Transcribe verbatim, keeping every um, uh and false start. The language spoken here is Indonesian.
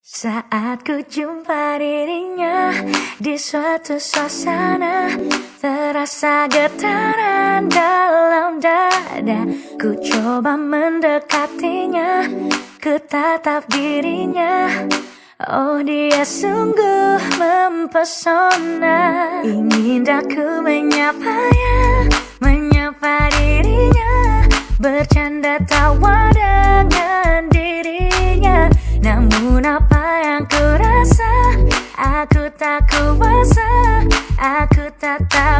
Saat ku jumpa dirinya di suatu suasana, terasa getaran dalam dada. Ku coba mendekatinya, ku tatap dirinya. Oh, dia sungguh mempesona. Ingin aku menyapanya, menyapa dirinya, bercanda tawa dengan dirinya. Namun apa yang ku rasa, aku tak kuasa, aku tak tahu